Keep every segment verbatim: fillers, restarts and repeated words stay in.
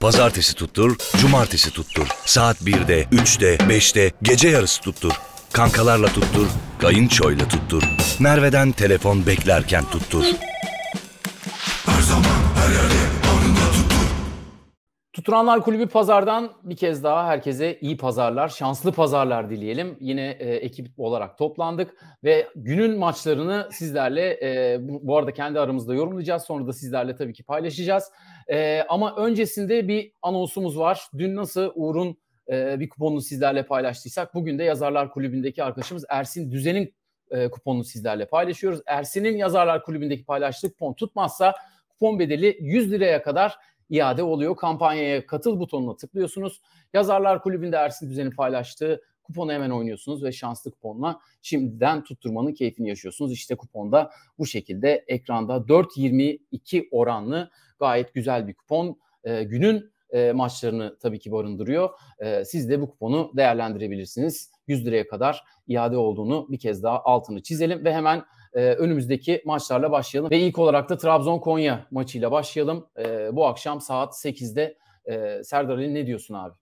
Pazartesi tuttur, cumartesi tuttur. Saat birde, üçte, beşte, gece yarısı tuttur. Kankalarla tuttur, kayınçoyla tuttur. Merve'den telefon beklerken tuttur. Her zaman, her yerde, anında tuttur. Tutturanlar Kulübü Pazar'dan bir kez daha herkese iyi pazarlar, şanslı pazarlar dileyelim. Yine e, ekip olarak toplandık ve günün maçlarını sizlerle, e, bu, bu arada kendi aramızda yorumlayacağız. Sonra da sizlerle tabii ki paylaşacağız. E, ama öncesinde bir anonsumuz var. Dün nasıl Uğur'un e, bir kuponunu sizlerle paylaştıysak, bugün de Yazarlar Kulübü'ndeki arkadaşımız Ersin Düzen'in e, kuponunu sizlerle paylaşıyoruz. Ersin'in Yazarlar Kulübü'ndeki paylaştığı kupon tutmazsa kupon bedeli yüz liraya kadar iade oluyor. Kampanyaya katıl butonuna tıklıyorsunuz. Yazarlar Kulübü'nde Ersin Düzen'in paylaştığı kuponu hemen oynuyorsunuz ve şanslı kuponla şimdiden tutturmanın keyfini yaşıyorsunuz. İşte kuponda bu şekilde ekranda dört yirmi iki oranlı gayet güzel bir kupon. Ee, günün e, maçlarını tabii ki barındırıyor. Ee, siz de bu kuponu değerlendirebilirsiniz. yüz liraya kadar iade olduğunu bir kez daha altını çizelim ve hemen Ee, önümüzdeki maçlarla başlayalım. Ve ilk olarak da Trabzon-Konya maçıyla başlayalım. Ee, bu akşam saat sekizde. Ee, Serdar Ali, ne diyorsun abi?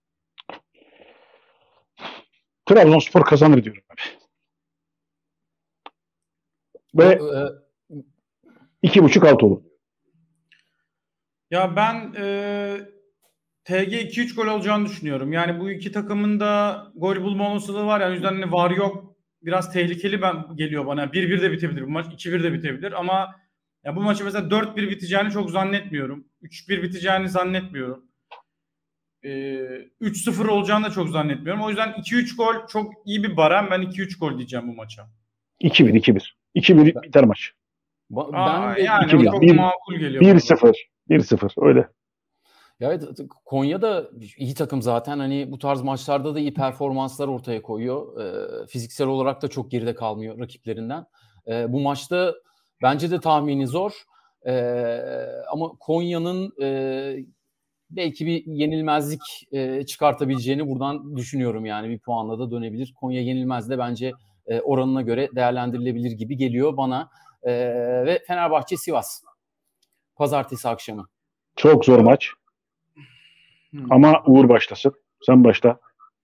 Trabzonspor kazanır diyorum abi. Ve o, e, iki buçuk alt olur. Ya ben e, T G iki üç gol olacağını düşünüyorum. Yani bu iki takımın da gol bulma olasılığı var. Yani o yüzden hani var yok biraz tehlikeli ben geliyor bana. bir bir de bitebilir bu maç. iki bir de bitebilir ama ya bu maçı mesela dört bir biteceğini çok zannetmiyorum. üç bir biteceğini zannetmiyorum. Ee, üç sıfır olacağını da çok zannetmiyorum. O yüzden iki üç gol çok iyi bir barem. Ben iki üç gol diyeceğim bu maça. iki bir iki bir. iki bir biter maç. ba- Aa, ben de yani iki o bir. çok Bir- makul geliyor. bir bana. sıfır. bir sıfır öyle. Ya evet, Konya da iyi takım zaten. Hani bu tarz maçlarda da iyi performanslar ortaya koyuyor. Ee, fiziksel olarak da çok geride kalmıyor rakiplerinden. Ee, bu maçta bence de tahmini zor. Ee, ama Konya'nın e, belki bir yenilmezlik e, çıkartabileceğini buradan düşünüyorum. Yani bir puanla da dönebilir. Konya yenilmez de bence e, oranına göre değerlendirilebilir gibi geliyor bana. E, ve Fenerbahçe-Sivas. Pazartesi akşamı. Çok zor maç. Hmm. Ama Uğur başlasın. Sen başla.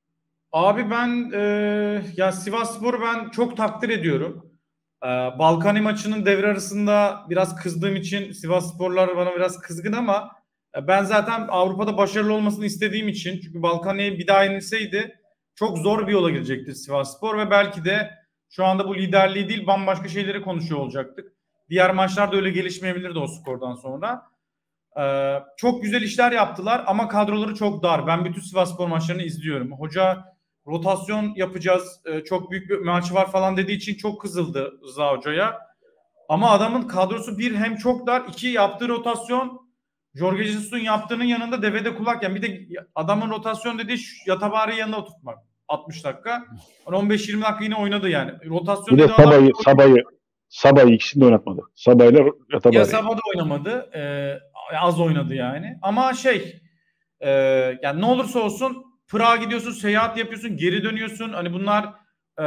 Abi ben e, ya Sivasspor'u ben çok takdir ediyorum. E, Balkani maçının devre arasında biraz kızdığım için Sivassporlar bana biraz kızgın ama e, ben zaten Avrupa'da başarılı olmasını istediğim için, çünkü Balkani'ye bir daha yenilseydi çok zor bir yola girecektir Sivasspor ve belki de şu anda bu liderliği değil bambaşka şeyleri konuşuyor olacaktık. Diğer maçlarda öyle gelişmeyebilirdi o skordan sonra. Ee, çok güzel işler yaptılar ama kadroları çok dar. Ben bütün Sivasspor maçlarını izliyorum. Hoca rotasyon yapacağız, e, çok büyük bir maç var falan dediği için çok kızıldı Rıza Hoca'ya. Ama adamın kadrosu bir hem çok dar, iki yaptığı rotasyon Jorge Jesus'un yaptığının yanında devede kulak. Yani bir de adamın rotasyon dediği Yatabari yanına oturtmak. altmış dakika. on beş yirmi dakika yine oynadı yani. Rotasyon Bir de dediği adam- Sabah'ı, Sabah'ı, Sabah'ı ikisini de oynatmadı. Sabah'la Yatabari. Ya Sabah'da oynamadı. Ee, az oynadı yani. Ama şey e, yani ne olursa olsun Prag'a gidiyorsun, seyahat yapıyorsun, geri dönüyorsun. Hani bunlar e,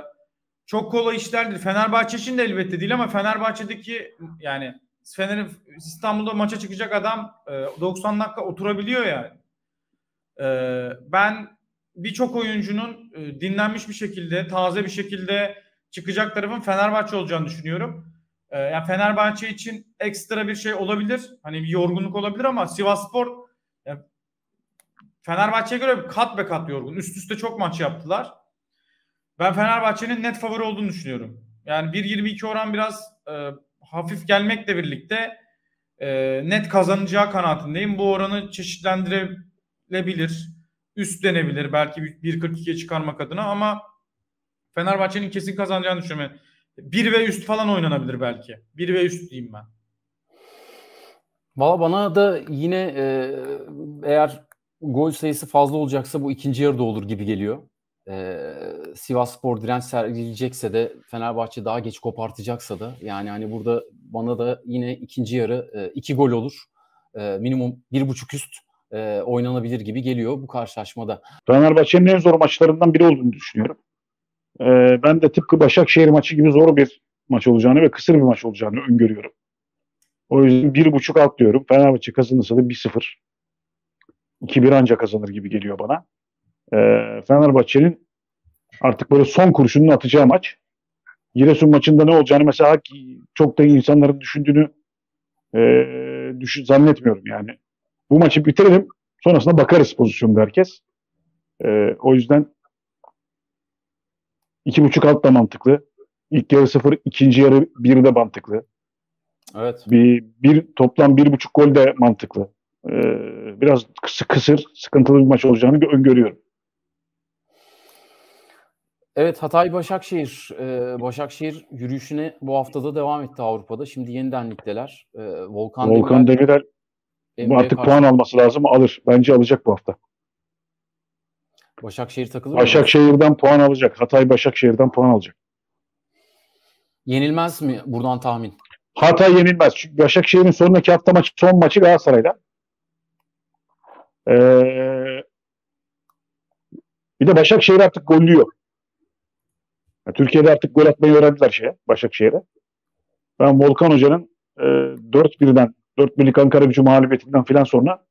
çok kolay işler değil. Fenerbahçe için de elbette değil ama Fenerbahçe'deki yani Fener'in İstanbul'da maça çıkacak adam e, doksan dakika oturabiliyor yani. E, ben birçok oyuncunun e, dinlenmiş bir şekilde, taze bir şekilde çıkacak tarafın Fenerbahçe olacağını düşünüyorum. Ee, yani Fenerbahçe için ekstra bir şey olabilir. Hani bir yorgunluk olabilir ama Sivasspor yani Fenerbahçe'ye göre kat be kat yorgun. Üst üste çok maç yaptılar. Ben Fenerbahçe'nin net favori olduğunu düşünüyorum. Yani bir yirmi iki oran biraz e, hafif gelmekle birlikte e, net kazanacağı kanaatindeyim. Bu oranı çeşitlendirebilir. Üst denebilir belki bir kırk ikiye çıkarmak adına ama Fenerbahçe'nin kesin kazanacağını düşünüyorum. bir ve üst falan oynanabilir belki. bir ve üst diyeyim ben. Valla bana da yine e, eğer gol sayısı fazla olacaksa bu ikinci yarıda olur gibi geliyor. E, Sivasspor direnç sergileyecekse de Fenerbahçe daha geç kopartacaksa da yani hani burada bana da yine ikinci yarı e, iki gol olur. E, minimum bir buçuk üst e, oynanabilir gibi geliyor bu karşılaşmada. Fenerbahçe'nin en zor maçlarından biri olduğunu düşünüyorum. Ee, ben de tıpkı Başakşehir maçı gibi zor bir maç olacağını ve kısır bir maç olacağını öngörüyorum. O yüzden bir buçuk alt diyorum. Fenerbahçe kazanırsa da bir sıfır. iki bir ancak kazanır gibi geliyor bana. Ee, Fenerbahçe'nin artık böyle son kurşununu atacağı maç. Giresun maçında ne olacağını mesela çok da insanların düşündüğünü e, düşün, zannetmiyorum yani. Bu maçı bitirelim, sonrasında bakarız pozisyonda herkes. E, o yüzden iki buçuk alt da mantıklı. İlk yarı sıfır, ikinci yarı bir de mantıklı. Evet. Bir, bir toplam bir buçuk gol de mantıklı. E, biraz kıs, kısır, sıkıntılı bir maç olacağını öngörüyorum. Evet, Hatay Başakşehir. Ee, Başakşehir yürüyüşüne bu haftada devam etti Avrupa'da. Şimdi yeniden ligdeler. Ee, Volkan, Volkan Demirel, Demirel Emre'ye artık karşı puan alması lazım. Alır. Bence alacak bu hafta. Başakşehir takılır mı? Başakşehir'den puan alacak. Hatay Başakşehir'den puan alacak. Yenilmez mi buradan tahmin? Hatay yenilmez. Çünkü Başakşehir'in sonraki hafta maçı, son maçı Galatasaray'da. Ee, bir de Başakşehir artık gollüyor. Yani Türkiye'de artık gol atmayı öğrendiler şeye, Başakşehir'e. Ben Volkan Hoca'nın e, dört birden, dört birlik Ankara Gücü mağlubiyetinden filan sonra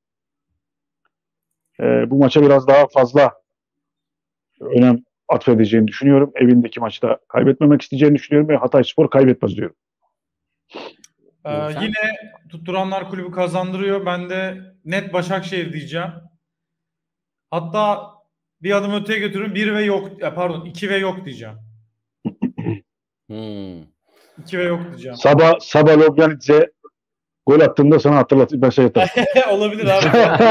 e, bu maça biraz daha fazla önem atfedeceğini düşünüyorum. Evindeki maçta kaybetmemek isteyeceğini düşünüyorum ve Hatayspor kaybetmez diyorum. Ee, yine Tutturanlar Kulübü kazandırıyor. Ben de net Başakşehir diyeceğim. Hatta bir adım öteye götürün. Bir ve yok, pardon iki ve yok diyeceğim. Hmm. iki ve yok diyeceğim. Sabah Sabah Lobyanidze gol attığında sana hatırlatayım. Ben şey Olabilir abi.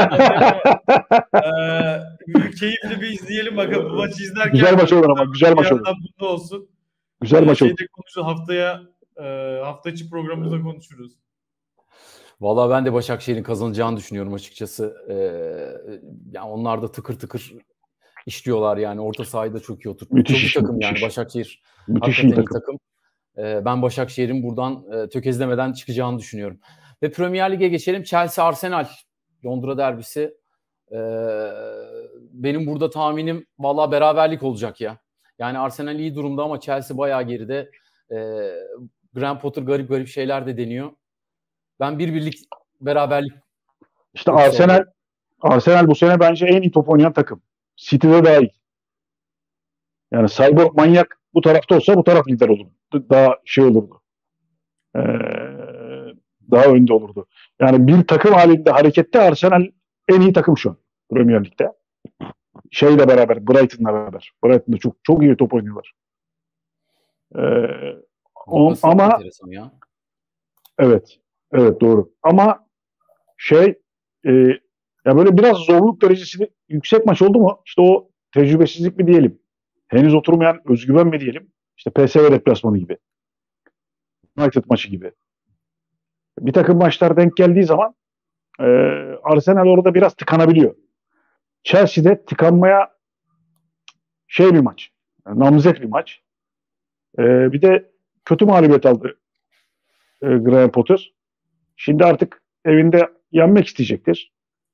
ee, keyifli bir izleyelim bakalım. Bu maçı izlerken. Güzel maç olur ama. Güzel maç olur. Mutlu olsun. Güzel maç olur. Haftaya e, hafta içi programımızda konuşuruz. Vallahi ben de Başakşehir'in kazanacağını düşünüyorum açıkçası. Ee, yani onlar da tıkır tıkır işliyorlar yani. Orta sahayı da çok iyi oturtmuş. Çok iyi takım müthiş. yani Başakşehir. Müthiş Hakikaten iyi takım. iyi takım. Ee, ben Başakşehir'in buradan e, tökezlemeden çıkacağını düşünüyorum. Ve Premier Lig'e geçelim. Chelsea-Arsenal Londra derbisi. Ee, benim burada tahminim vallahi beraberlik olacak ya. Yani Arsenal iyi durumda ama Chelsea bayağı geride. Ee, Graham Potter garip garip şeyler de deniyor. Ben bir birlik beraberlik. İşte Arsenal Arsenal bu sene bence en iyi top oynayan takım. City'de daha iyi. Yani Cyborg manyak bu tarafta olsa bu taraf lider olurdu. Daha şey olurdu. Ee, daha önde olurdu. Yani bir takım halinde harekette Arsenal en iyi takım şu an Premier Lig'de. Şeyle beraber, Brighton'la beraber. Brighton'da çok çok iyi top oynuyorlar. Ee, o, ama ya. Evet. Evet doğru. Ama şey e, ya böyle biraz zorluk derecesi yüksek maç oldu mu? İşte o tecrübesizlik mi diyelim? Henüz oturmayan özgüven mi diyelim? İşte P S V deplasmanı gibi. United maçı gibi. Bir takım maçlar denk geldiği zaman e, Arsenal orada biraz tıkanabiliyor. Chelsea'de tıkanmaya şey bir maç. Yani namzet bir maç. E, bir de kötü mağlubiyet aldı e, Graham Potter. Şimdi artık evinde yenmek isteyecektir.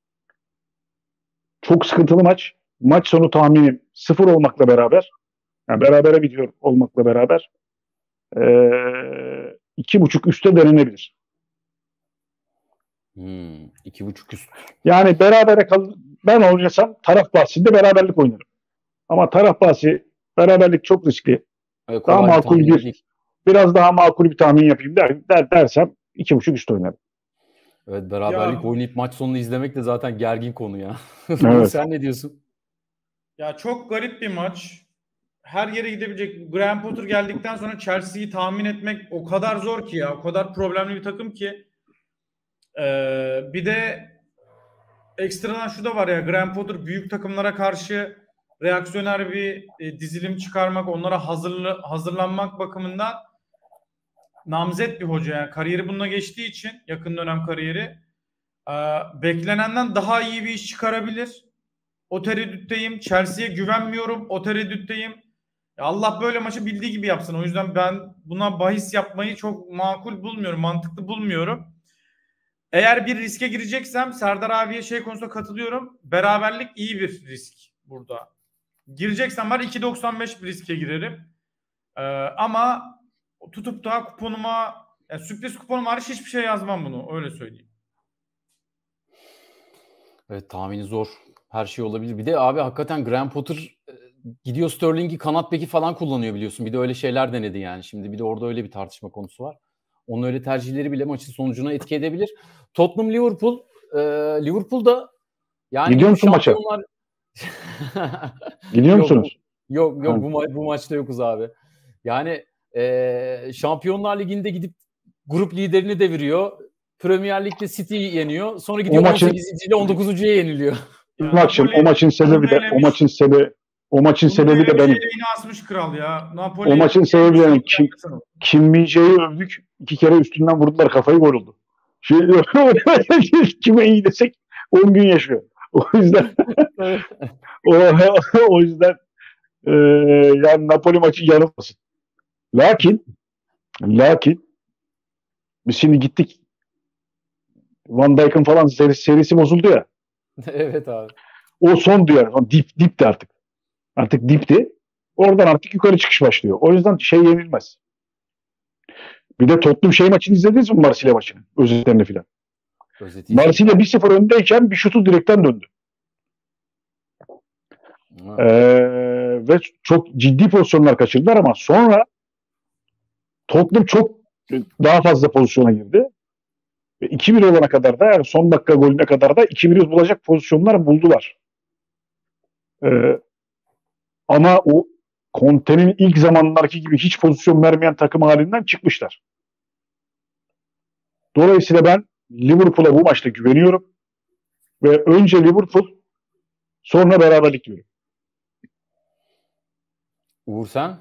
Çok sıkıntılı maç. Maç sonu tahminim sıfır olmakla beraber, yani berabere bitiyor olmakla beraber ee, iki buçuk üste denenebilir. Hmm, iki buçuk üst. Yani berabere kal, ben oynasam taraf bahsinde beraberlik oynarım. Ama taraf bahsi beraberlik çok riskli. Evet, daha makul bir, değil. biraz daha makul bir tahmin yapayım der, der dersem iki buçuk üst oynarım. Evet, beraberlik ya, oynayıp maç sonunu izlemek de zaten gergin konu ya. Evet. Sen ne diyorsun? Ya çok garip bir maç. Her yere gidebilecek. Graham Potter geldikten sonra Chelsea'yi tahmin etmek o kadar zor ki ya. O kadar problemli bir takım ki. Ee, bir de ekstradan şu da var ya. Graham Potter büyük takımlara karşı reaksiyoner bir e, dizilim çıkarmak, onlara hazırlı, hazırlanmak bakımından namzet bir hoca. Yani kariyeri bununla geçtiği için, yakın dönem kariyeri e, beklenenden daha iyi bir iş çıkarabilir. O tereddütteyim. Chelsea'ye güvenmiyorum. O tereddütteyim. Allah böyle maçı bildiği gibi yapsın. O yüzden ben buna bahis yapmayı çok makul bulmuyorum. Mantıklı bulmuyorum. Eğer bir riske gireceksem Serdar abiye şey konusunda katılıyorum. Beraberlik iyi bir risk burada. Gireceksem var iki doksan beş bir riske girerim. Ee, ama tutup da kuponuma yani sürpriz kuponum hariç hiçbir şey yazmam bunu. Öyle söyleyeyim. Evet, tahmini zor. Her şey olabilir. Bir de abi hakikaten Graham Potter e, gidiyor Sterling'i kanat beki falan kullanıyor biliyorsun. Bir de öyle şeyler denedi yani. Şimdi bir de orada öyle bir tartışma konusu var. Onun öyle tercihleri bile maçın sonucuna etki edebilir. Tottenham Liverpool e, Liverpool'da yani Gidiyor bu musun maça? şampiyonlar Gidiyor yok bu, musunuz? yok yok Ha. bu, ma- bu maçta yokuz abi. Yani e, Şampiyonlar Ligi'nde gidip grup liderini deviriyor. Premier Lig'de City'yi yeniyor. Sonra O gidiyor maçın on sekizinci ile on dokuzuncuya yeniliyor. Ya maçın o Napoli maçın sebebi de o elemiş. maçın sebebi o maçın Bunu sebebi de elemiş, benim. eleğini asmış kral ya. Napoli O maçın sebebi elemiş, benim. Kim yapmasana. Kim Min-jae'yi övdük. İki kere üstünden vurdular. Kafayı gol oldu. Şey, kime iyi desek on gün yaşıyor. O yüzden o, o yüzden e, yani Napoli maçı yanılmasın. Lakin lakin biz şimdi gittik. Van Dijk'ın falan serisi, serisi bozuldu ya. Evet abi. O son diyor. Dip, dipti artık. Artık dipti. Oradan artık yukarı çıkış başlıyor. O yüzden şey yenilmez. Bir de Tottenham şey maçını izlediniz mi, Marsilya maçını? Özetlerini filan. Özeti Marsilya bir sıfır öndeyken bir şutu direkten döndü. Ha. Ee, ve çok ciddi pozisyonlar kaçırdılar ama sonra Tottenham çok daha fazla pozisyona girdi. Ve iki bir olana kadar da, yani son dakika golüne kadar da iki bir bulacak pozisyonlar buldular. Ee, ama o Conte'nin ilk zamanlarki gibi hiç pozisyon vermeyen takım halinden çıkmışlar. Dolayısıyla ben Liverpool'a bu maçta güveniyorum. Ve önce Liverpool, sonra beraberlik diyorum. Uğur sen?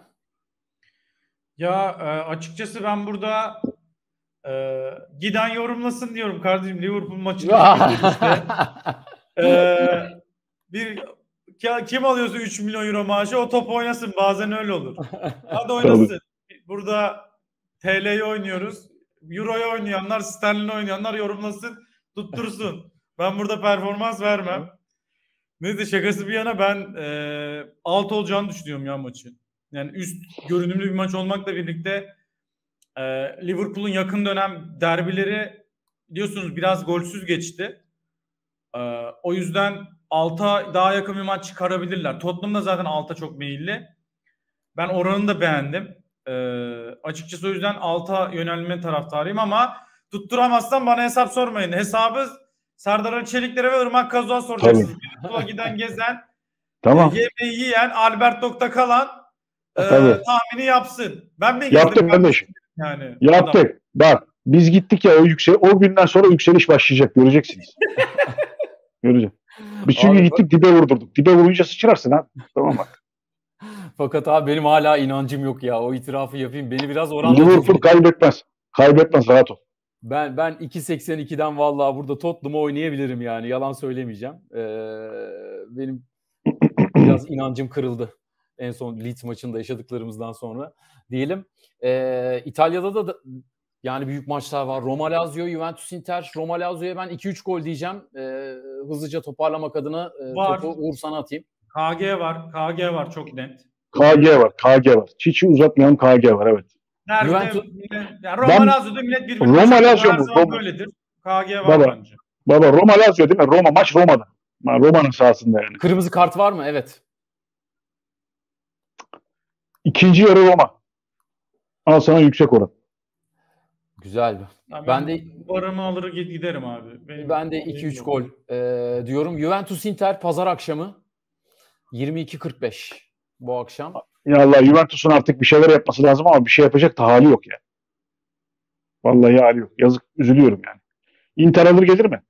Ya e, açıkçası ben burada e, giden yorumlasın diyorum kardeşim. Liverpool maçını izliyoruz işte. E, bir ya, kim alıyorsa üç milyon euro maaşı o top oynasın, bazen öyle olur. Hadi oynasın. Burada T L'yi oynuyoruz. Euro'yu oynayanlar, sterlin oynayanlar yorumlasın, tuttursun. Ben burada performans vermem. Neyse, şakası bir yana ben e, alt olacağını düşünüyorum ya maçı. Yani üst görünümlü bir maç olmakla birlikte e, Liverpool'un yakın dönem derbileri diyorsunuz biraz golsüz geçti. E, o yüzden alta daha yakın bir maç çıkarabilirler. Tottenham da zaten alta çok meyilli. Ben oranını da beğendim. E, açıkçası o yüzden alta yönelme taraftarıyım ama tutturamazsam bana hesap sormayın. Hesabı Serdar Ali Çeliklere ve Irmak Kazu'ya soracaksınız. Liverpool'a giden gezen, Tamam. e, yemeği yiyen, Albertok'ta kalan e, tahmini yapsın. Ben mi Yaptık kardeşim. Yani Yaptık. adam. Bak biz gittik ya, o yüksel o günden sonra yükseliş başlayacak, göreceksiniz. Göreceğiz. Biz çünkü Abi, gittik dibe vurdurduk. Dibe vurunca sıçrarsın ha. Tamam bak. Fakat abi benim hala inancım yok ya. O itirafı yapayım. Beni biraz oranla Liverpool cezbediyor. kaybetmez. Kaybetmez, rahat ol. Ben ben iki seksen ikiden vallahi burada Tottenham'ı oynayabilirim yani. Yalan söylemeyeceğim. Ee, benim biraz inancım kırıldı. En son Leeds maçında yaşadıklarımızdan sonra diyelim. Ee, İtalya'da da, da yani büyük maçlar var. Roma Lazio, Juventus Inter. Roma Lazio'ya ben iki üç gol diyeceğim. Ee, hızlıca toparlamak adına e, Var. topu Uğur sana atayım. K G var. K G var çok net. K G var. K G var. Çiçi uzatmayalım, K G var, evet. Nerede? Juventus... Yani Roma Ben, Lazio'da millet birbirini Roma Lazio her mu? zaman Roma. böyledir. K G var Baba, bence. baba Roma Lazio değil mi? Roma, maç Roma'da. Roma'nın sahasında yani. Kırmızı kart var mı? Evet. İkinci yarı Roma. Al sana yüksek oran. Güzel. Ben, ben de varımı alır giderim abi. Benim ben de iki üç gol e, diyorum. Juventus Inter pazar akşamı yirmi iki kırk beş bu akşam. Ya Allah, Juventus'un artık bir şeyler yapması lazım ama bir şey yapacak da hali yok ya. Vallahi hali yok. Yazık, üzülüyorum yani. Inter alır gelir mi?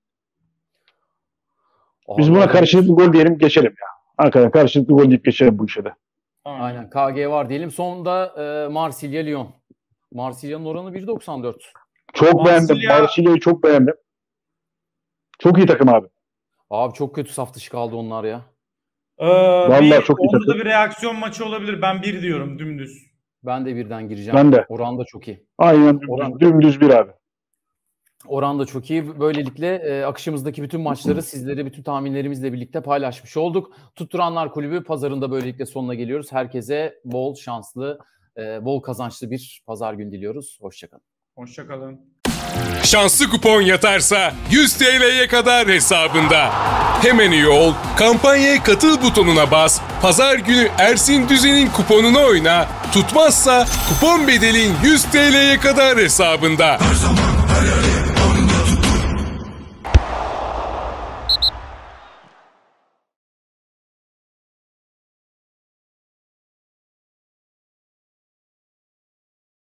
Biz buna karşılıklı gol diyelim, geçelim ya. Hakikaten karşılıklı gol deyip geçelim bu işe de. Aynen. K G var diyelim. Sonunda e, Marsilya Lyon. Marsilya'nın oranı bir doksan dört. Çok Marsilya... beğendim. Marsilya'yı çok beğendim. Çok iyi takım abi. Abi çok kötü saf dışı kaldı onlar ya. Ee, Vallahi bir, çok iyi onda takım. da bir reaksiyon maçı olabilir. Ben bir diyorum dümdüz. Ben de birden gireceğim. Ben de. Oran da çok iyi. Aynen dümdüz, Oran... dümdüz bir abi. Oran da çok iyi. Böylelikle e, akışımızdaki bütün maçları sizlere bütün tahminlerimizle birlikte paylaşmış olduk. Tutturanlar Kulübü pazarında böylelikle sonuna geliyoruz. Herkese bol şanslı, e, bol kazançlı bir pazar günü diliyoruz. Hoşçakalın. Hoşçakalın. Şanslı kupon yatarsa yüz T L'ye kadar hesabında. Hemen üye ol, kampanyaya katıl butonuna bas, pazar günü Ersin Düzen'in kuponunu oyna, tutmazsa kupon bedelin yüz T L'ye kadar hesabında. Her zaman her yerde